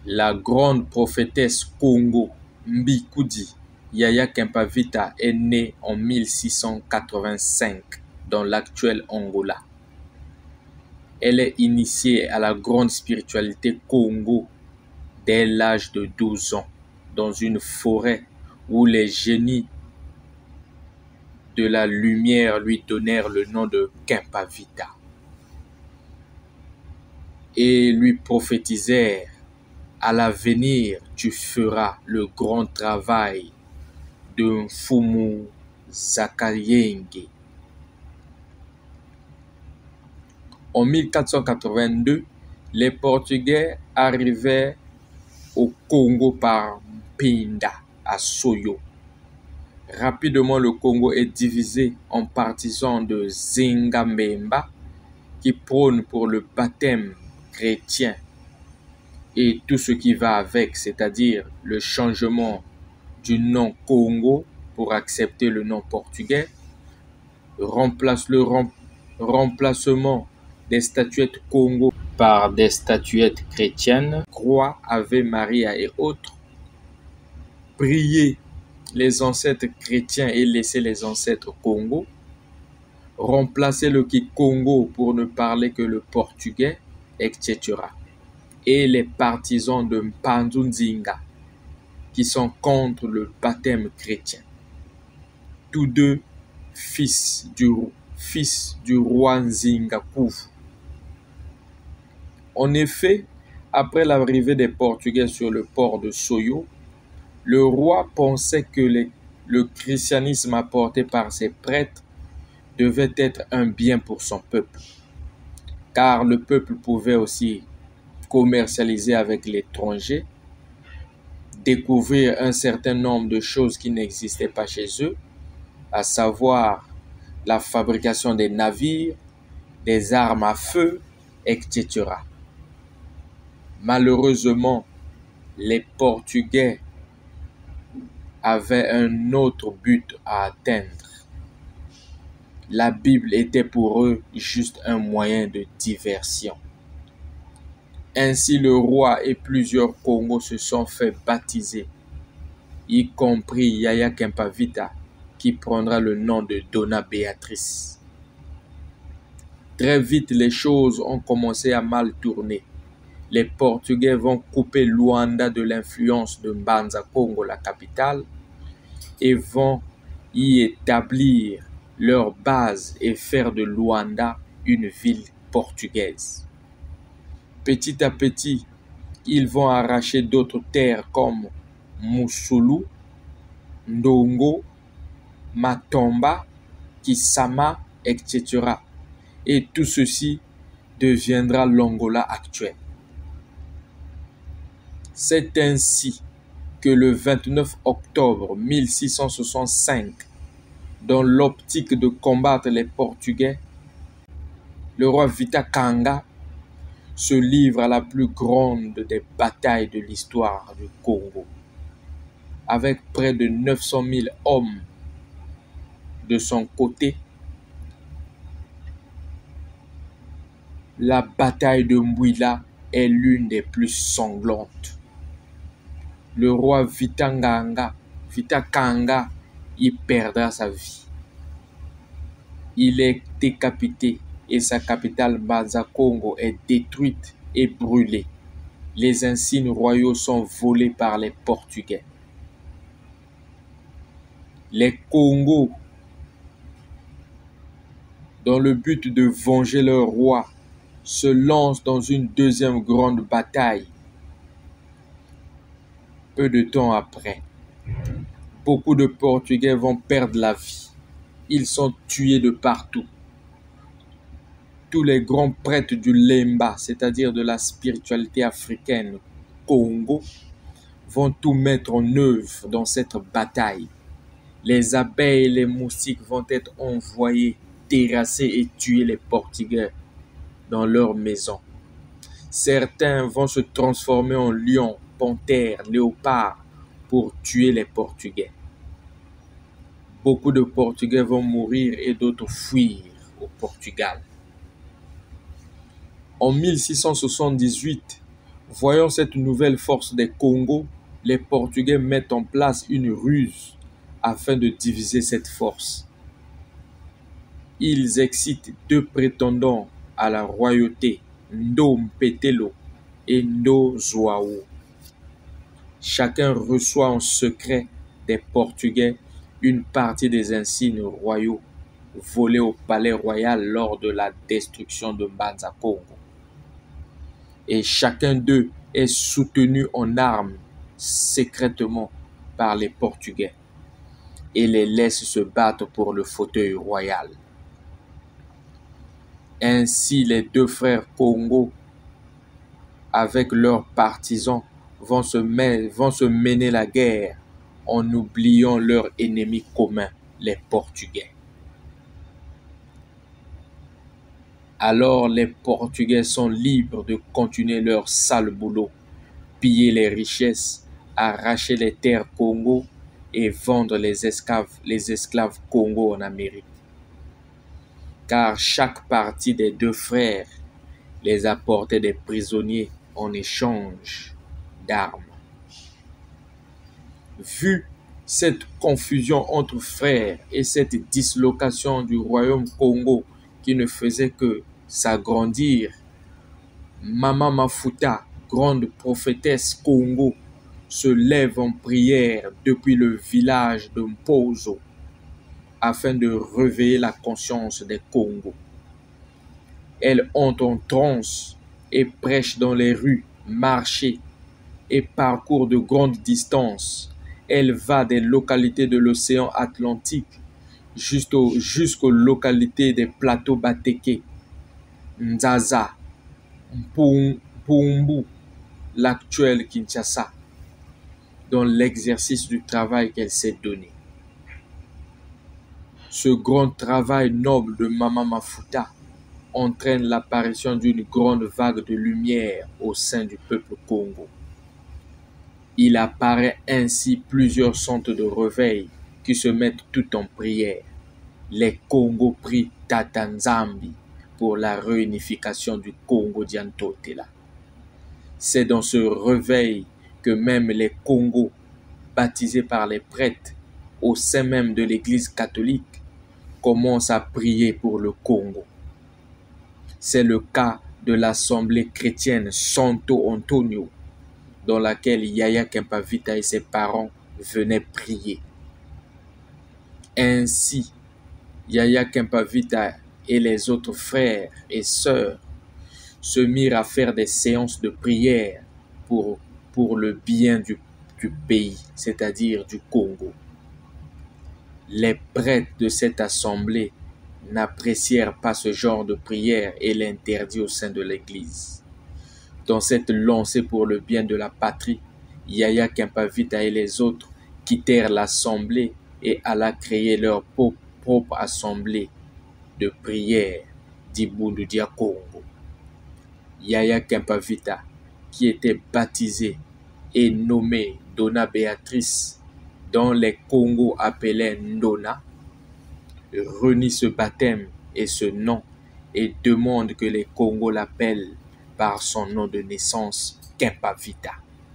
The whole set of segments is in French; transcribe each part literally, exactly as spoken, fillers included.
La grande prophétesse Congo Mbikudi Yaya Kempavita est née en mille six cent quatre-vingt-cinq dans l'actuel Angola. Elle est initiée à la grande spiritualité Congo dès l'âge de douze ans dans une forêt où les génies de la lumière lui donnèrent le nom de Kempavita et lui prophétisèrent: à l'avenir, tu feras le grand travail de Mfumu Zakayenge. En mille quatre cent quatre-vingt-deux, les Portugais arrivaient au Congo par Mpinda à Soyo. Rapidement, le Congo est divisé en partisans de Zingambemba qui prônent pour le baptême chrétien et tout ce qui va avec, c'est-à-dire le changement du nom Congo pour accepter le nom portugais, remplace le rem, remplacement des statuettes Congo par des statuettes chrétiennes, croix, Ave Maria et autres, prier les ancêtres chrétiens et laisser les ancêtres Congo, remplacer le Kikongo pour ne parler que le portugais, et cetera. Et les partisans de Mpandunzinga qui sont contre le baptême chrétien. Tous deux fils du, fils du roi Nzinga Kufu. En effet, après l'arrivée des Portugais sur le port de Soyo, le roi pensait que les, le christianisme apporté par ses prêtres devait être un bien pour son peuple, car le peuple pouvait aussi commercialiser avec l'étranger, découvrir un certain nombre de choses qui n'existaient pas chez eux, à savoir la fabrication des navires, des armes à feu, et cetera. Malheureusement, les Portugais avaient un autre but à atteindre. La Bible était pour eux juste un moyen de diversion. Ainsi, le roi et plusieurs Congos se sont fait baptiser, y compris Yaya Kempavita, qui prendra le nom de Dona Béatrice. Très vite, les choses ont commencé à mal tourner. Les Portugais vont couper Luanda de l'influence de Mbanza Congo, la capitale, et vont y établir leur base et faire de Luanda une ville portugaise. Petit à petit, ils vont arracher d'autres terres comme Musulu, Ndongo, Matomba, Kisama, et cetera. Et tout ceci deviendra l'Angola actuel. C'est ainsi que le vingt-neuf octobre mille six cent soixante-cinq, dans l'optique de combattre les Portugais, le roi Vita Kanga se livre à la plus grande des batailles de l'histoire du Congo, avec près de neuf cent mille hommes de son côté. La bataille de Mbouila est l'une des plus sanglantes. Le roi Vita Nganga, Vita Kanga y perdra sa vie. Il est décapité et sa capitale Mbanza Congo est détruite et brûlée. Les insignes royaux sont volés par les Portugais. Les Congos, dans le but de venger leur roi, se lancent dans une deuxième grande bataille. Peu de temps après, beaucoup de Portugais vont perdre la vie. Ils sont tués de partout. Tous les grands prêtres du Lemba, c'est-à-dire de la spiritualité africaine Congo, vont tout mettre en œuvre dans cette bataille. Les abeilles et les moustiques vont être envoyés terrasser et tuer les Portugais dans leurs maisons. Certains vont se transformer en lions, panthères, léopards pour tuer les Portugais. Beaucoup de Portugais vont mourir et d'autres fuir au Portugal. En mille six cent soixante-dix-huit, Voyant cette nouvelle force des Congos, les Portugais mettent en place une ruse afin de diviser cette force. Ils excitent deux prétendants à la royauté, Ndo Mpetelo et Ndo Zouao. Chacun reçoit en secret des Portugais une partie des insignes royaux volés au palais royal lors de la destruction de Mbanza Congo. Et chacun d'eux est soutenu en armes secrètement par les Portugais et les laisse se battre pour le fauteuil royal. Ainsi, les deux frères Congo, avec leurs partisans, vont se, mêler, vont se mener la guerre en oubliant leur ennemi commun, les Portugais. Alors les Portugais sont libres de continuer leur sale boulot, piller les richesses, arracher les terres Congo et vendre les esclaves, les esclaves Congo en Amérique. Car chaque partie des deux frères les apportait des prisonniers en échange d'armes. Vu cette confusion entre frères et cette dislocation du royaume Congo qui ne faisait que s'agrandir, Mama Mafuta, grande prophétesse Congo, se lève en prière depuis le village de Mpozo afin de réveiller la conscience des Congos. Elle entre en transe et prêche dans les rues, marchés et parcourt de grandes distances. Elle va des localités de l'océan Atlantique jusqu'aux jusqu'aux localités des plateaux Bateke, Nzaza, Mpumbu, l'actuel Kinshasa, dans l'exercice du travail qu'elle s'est donné. Ce grand travail noble de Mama Mafuta entraîne l'apparition d'une grande vague de lumière au sein du peuple Congo. Il apparaît ainsi plusieurs centres de réveil qui se mettent tout en prière. Les Congos prient Tata Nzambi pour la réunification du Congo d'Yantotela. C'est dans ce réveil que même les Congos, baptisés par les prêtres au sein même de l'Église catholique, commencent à prier pour le Congo. C'est le cas de l'Assemblée chrétienne Santo Antonio, dans laquelle Yaya Kempavita et ses parents venaient prier. Ainsi, Yaya Kempavita et les autres frères et sœurs se mirent à faire des séances de prière pour, pour le bien du, du pays, c'est-à-dire du Congo. Les prêtres de cette assemblée n'apprécièrent pas ce genre de prière et l'interdit au sein de l'Église. Dans cette lancée pour le bien de la patrie, Yaya Kempavita et les autres quittèrent l'assemblée et alla créer leur propre assemblée de prière d'Ibundu Dia Congo. Yaya Kempavita, qui était baptisé et nommé Dona Béatrice, dont les Congos appelaient Ndona, renie ce baptême et ce nom et demande que les Congos l'appellent par son nom de naissance, Kempavita.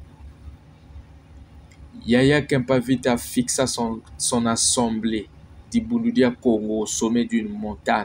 Yaya Kempavita fixa son, son assemblée d'Ibundu Dia Congo au sommet d'une montagne,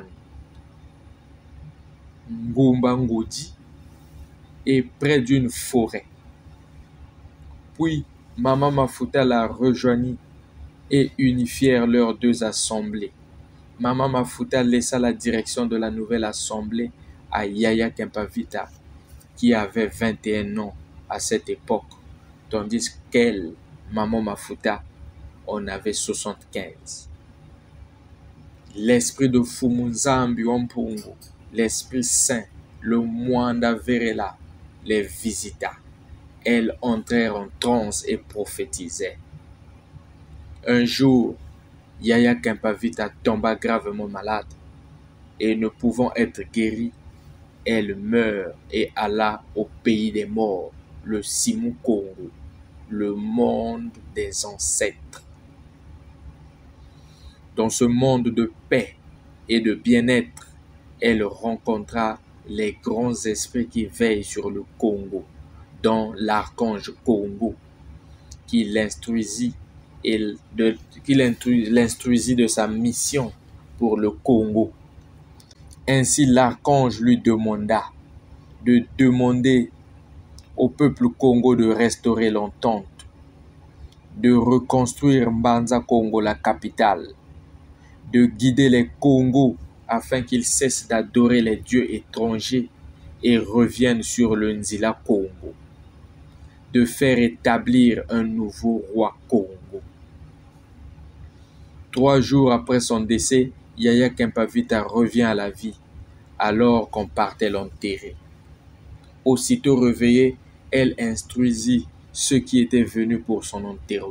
Ngumba Ngodi, et près d'une forêt. Puis, Mama Mafuta la rejoignit et unifièrent leurs deux assemblées. Mama Mafuta laissa la direction de la nouvelle assemblée à Yaya Kempavita, qui avait vingt et un ans à cette époque, tandis qu'elle, Maman Mafuta, en avait soixante-quinze. L'esprit de Fumunzambi Wampungu, l'Esprit Saint, le Mwanda Verela, les visita. Elles entrèrent en transe et prophétisaient. Un jour, Yaya Kempavita tomba gravement malade et ne pouvant être guérie, elle meurt et alla au pays des morts, le Simu Congo, le monde des ancêtres. Dans ce monde de paix et de bien-être, elle rencontra les grands esprits qui veillent sur le Congo, dont l'archange Congo, qui l'instruisit et de, qui l'instruisit de sa mission pour le Congo. Ainsi l'archange lui demanda de demander au peuple Congo de restaurer l'entente, de reconstruire Mbanza Congo, la capitale, de guider les Congos afin qu'ils cessent d'adorer les dieux étrangers et reviennent sur le Nzila Congo, de faire établir un nouveau roi Congo. Trois jours après son décès, Yaya Kempavita revient à la vie alors qu'on partait l'enterrer. Aussitôt réveillée, elle instruisit ceux qui étaient venus pour son enterrement.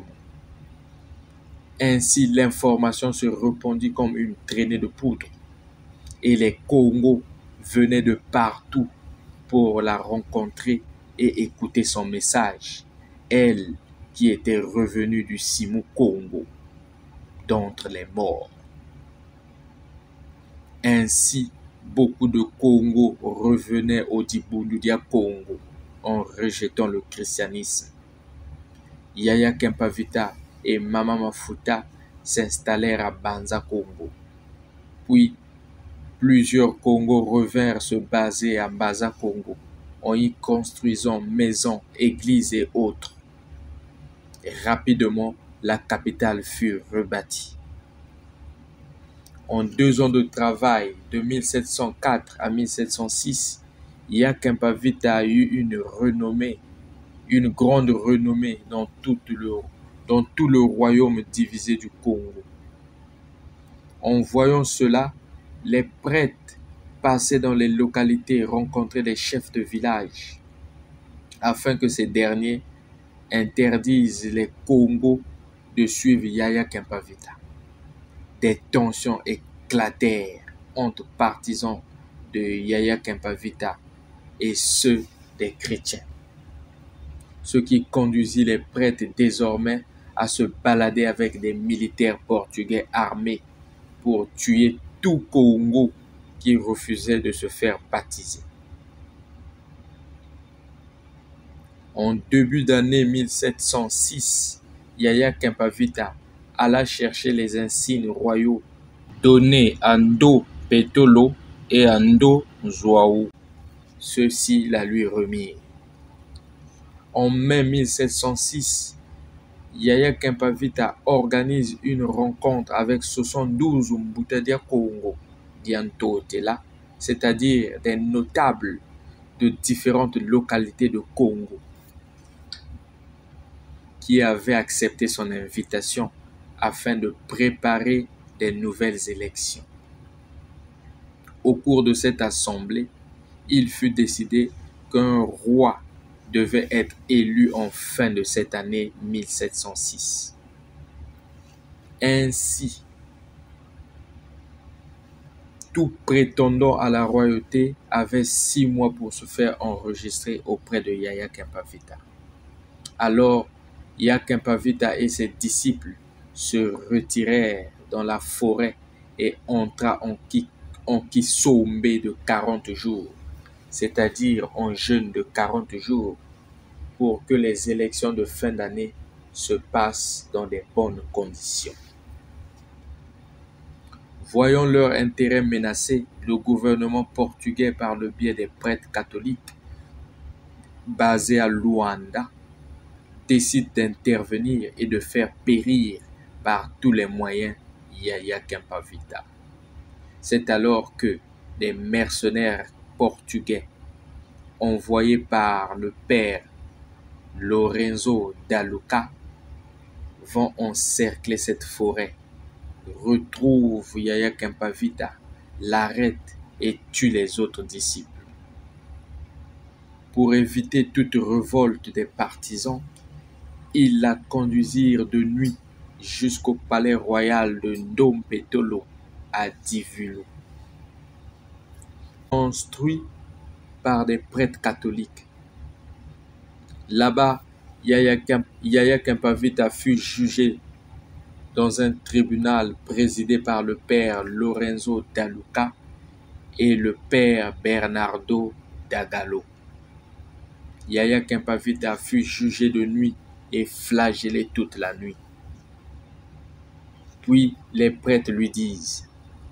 Ainsi, l'information se répandit comme une traînée de poudre et les Congos venaient de partout pour la rencontrer et écouter son message. Elle qui était revenue du Simou Congo, d'entre les morts. Ainsi, beaucoup de Congos revenaient au Dibundudia Congo en rejetant le christianisme. Yaya Kempavita et Mama Mafuta s'installèrent à Banza Congo. Puis, plusieurs Congos revinrent se baser à Banza Congo en y construisant maisons, églises et autres. Et rapidement, la capitale fut rebâtie. En deux ans de travail, de mille sept cent quatre à mille sept cent six, Yaya Kempavita a eu une renommée, une grande renommée dans tout le, dans tout le royaume divisé du Congo. En voyant cela, les prêtres passaient dans les localités et rencontraient les chefs de village afin que ces derniers interdisent les Congos de suivre Yaya Kempavita. Des tensions éclatèrent entre partisans de Yaya Kempavita et ceux des chrétiens, ce qui conduisit les prêtres désormais à se balader avec des militaires portugais armés pour tuer tout Congo qui refusait de se faire baptiser. En début d'année mille sept cent six, Yaya Kempavita alla chercher les insignes royaux donnés à Ndo Petolo et à Ndo Zouaou. Ceux-ci la lui remirent. En mai mille sept cent six, Yaya Kempavita organise une rencontre avec soixante-douze Mbutadia Congo Diantotela, c'est-à-dire des notables de différentes localités de Congo, qui avaient accepté son invitation afin de préparer des nouvelles élections. Au cours de cette assemblée, il fut décidé qu'un roi devait être élu en fin de cette année mille sept cent six. Ainsi, tout prétendant à la royauté avait six mois pour se faire enregistrer auprès de Yaya Kempavita. Alors, Yaya Kempavita et ses disciples se retirèrent dans la forêt et entra en, en Kisombe de quarante jours, c'est-à-dire en jeûne de quarante jours, pour que les élections de fin d'année se passent dans de bonnes conditions. Voyant leur intérêt menacé, le gouvernement portugais, par le biais des prêtres catholiques basés à Luanda, décide d'intervenir et de faire périr par tous les moyens Yaya Kempavita. C'est alors que des mercenaires portugais envoyés par le père Lorenzo Daluca vont encercler cette forêt, retrouvent Yaya Kempavita, l'arrêtent et tuent les autres disciples. Pour éviter toute révolte des partisans, ils la conduisirent de nuit jusqu'au palais royal de Ndompetolo à Divulu, construit par des prêtres catholiques. Là-bas, Yaya, Kemp, Yaya Kempavita fut jugé dans un tribunal présidé par le père Lorenzo Daluca et le père Bernardo Dagalo. Yaya Kempavita fut jugé de nuit et flagellé toute la nuit. Puis les prêtres lui disent,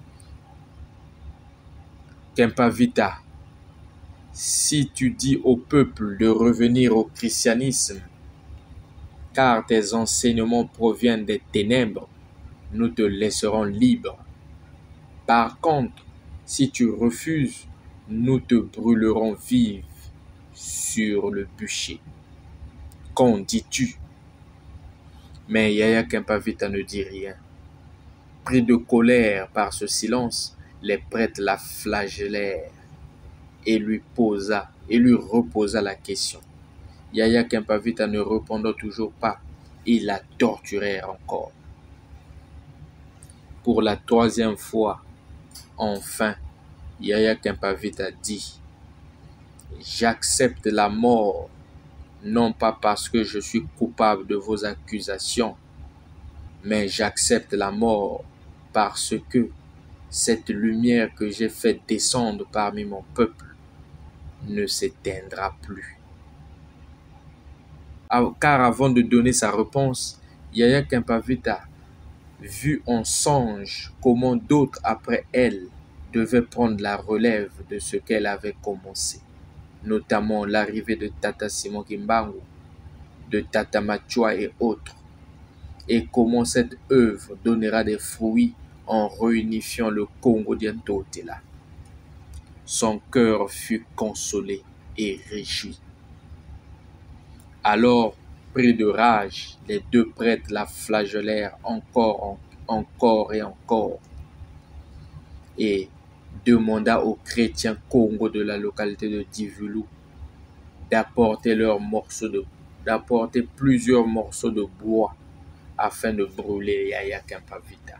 Kempavita, si tu dis au peuple de revenir au christianisme, car tes enseignements proviennent des ténèbres, nous te laisserons libre. Par contre, si tu refuses, nous te brûlerons vive sur le bûcher. Qu'en dis-tu? Mais Yaya Kempavita ne dit rien. Pris de colère par ce silence, les prêtres la flagellèrent et lui posa et lui reposa la question. Yaya Kempavita ne répondant toujours pas, ils la torturèrent encore. Pour la troisième fois, enfin, Yaya Kempavita dit, j'accepte la mort, non pas parce que je suis coupable de vos accusations, mais j'accepte la mort parce que cette lumière que j'ai fait descendre parmi mon peuple ne s'éteindra plus. Car avant de donner sa réponse, Yaya Kempavita vit en songe comment d'autres après elle devaient prendre la relève de ce qu'elle avait commencé, notamment l'arrivée de Tata Simon Kimbangu, de Tata Machua et autres, et comment cette œuvre donnera des fruits en réunifiant le Congo d'Yantotela. Son cœur fut consolé et réjoui. Alors, pris de rage, les deux prêtres la flagellèrent encore, encore et encore, et demanda aux chrétiens Congo de la localité de Divulu d'apporter leurs morceaux de, d'apporter plusieurs morceaux de bois afin de brûler Yaya Kempavita.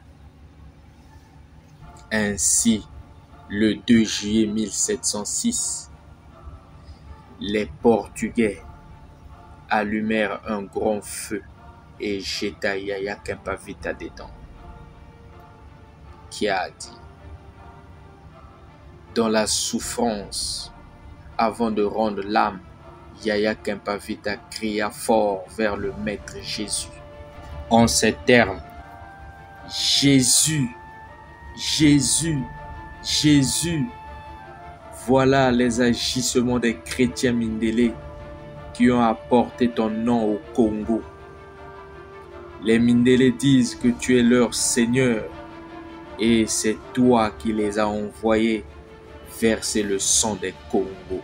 Ainsi, le deux juillet mille sept cent six, les Portugais allumèrent un grand feu et jeta Yaya Kempavita dedans. Qui a dit, dans la souffrance, avant de rendre l'âme, Yaya Kempavita cria fort vers le Maître Jésus. En ces termes, Jésus, Jésus, Jésus, voilà les agissements des chrétiens Mindélé qui ont apporté ton nom au Congo. Les Mindélé disent que tu es leur Seigneur et c'est toi qui les as envoyés verser le sang des Congos.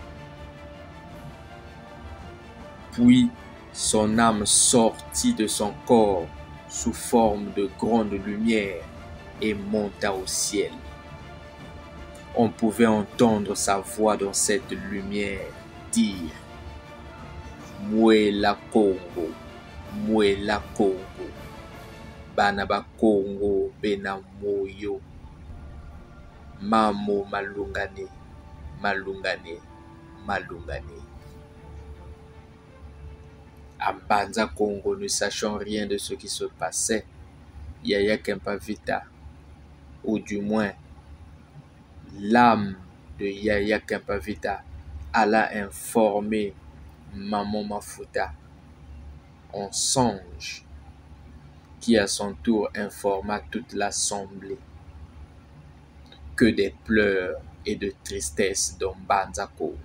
Puis son âme sortit de son corps sous forme de grande lumière et monta au ciel. On pouvait entendre sa voix dans cette lumière dire « Mouela Congo, Mouela Congo, Banaba Congo Bena Moyo, Mamo Malungane, Malungane, Malungane. » À Banza Congo, ne sachant rien de ce qui se passait, Yaya Kempavita, ou du moins l'âme de Yaya Kempavita, alla informer Maman Mafuta en songe, qui à son tour informa toute l'assemblée que des pleurs et de tristesse dans Banza Congo.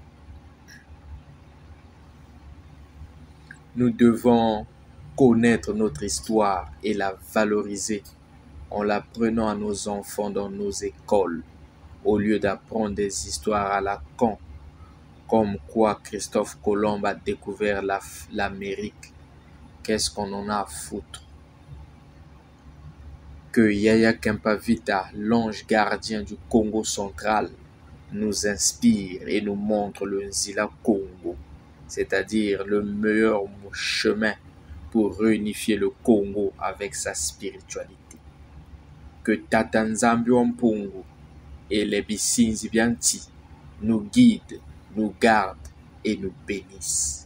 Nous devons connaître notre histoire et la valoriser en l'apprenant à nos enfants dans nos écoles, au lieu d'apprendre des histoires à la con, comme quoi Christophe Colomb a découvert la, l'Amérique. Qu'est-ce qu'on en a à foutre? Que Yaya Kempavita, l'ange gardien du Congo central, nous inspire et nous montre le Nzila Congo, c'est-à-dire le meilleur chemin pour réunifier le Congo avec sa spiritualité. Que Tata Nzambi Wampungu et les Bisinzi Bianti nous guident, nous gardent et nous bénissent.